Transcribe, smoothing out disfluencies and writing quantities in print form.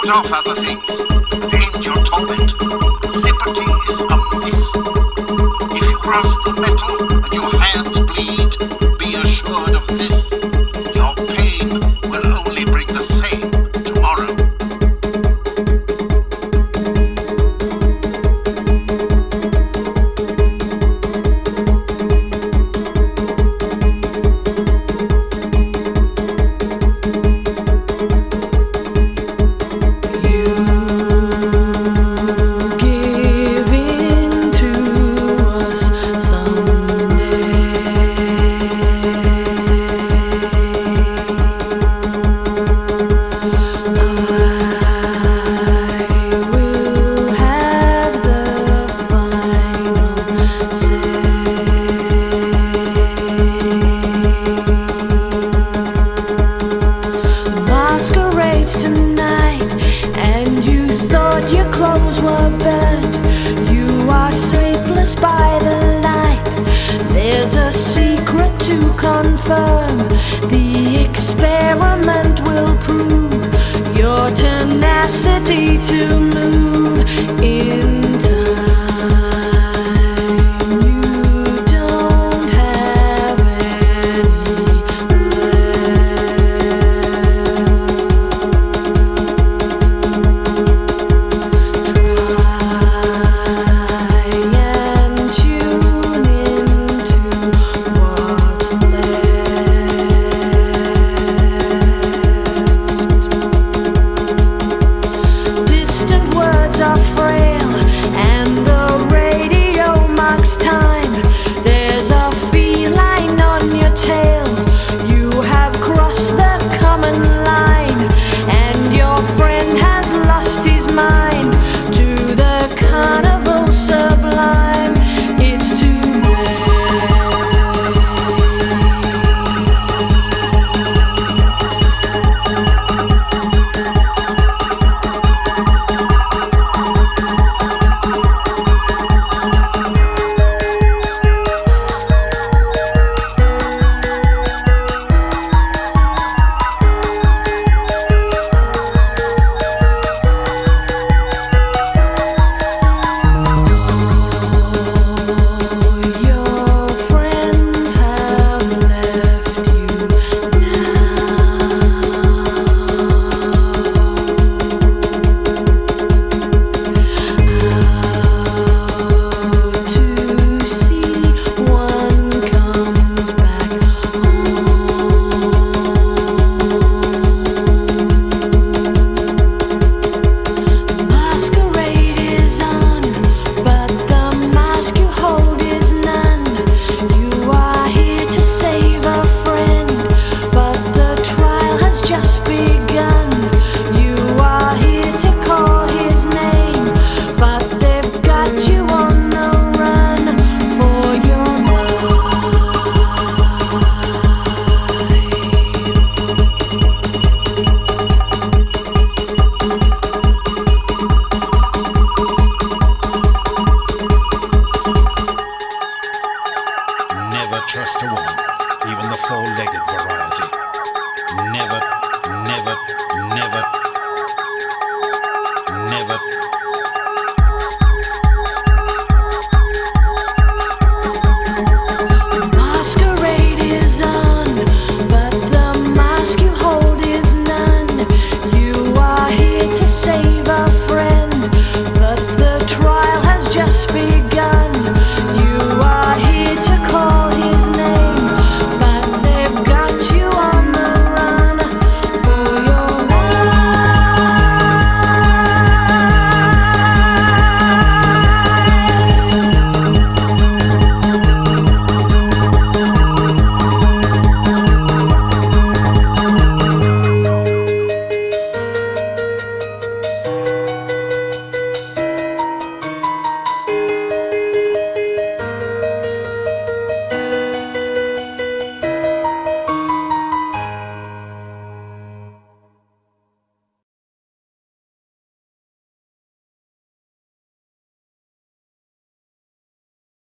off other things, and end your torment. Liberty is a myth. If you grasp the metal and your hands bleed, be assured of this. Your pain will only bring the same tomorrow. Confirm the experiment will prove your tenacity to move in time. You don't have any try and tune into what's distant words are frail, and the radio marks time. There's a feline on your tail. You have crossed the common line, and your friend has lost his mind to the carnival sublime. It's too late. Your friends have left you now. To see one comes back home. Masquerade is on, but the mask you hold is none. You are here to save a friend, but the trial has just begun. You are here to call his name, but they've got you on the run for your life. Never trust a woman, even the four-legged variety. Never, never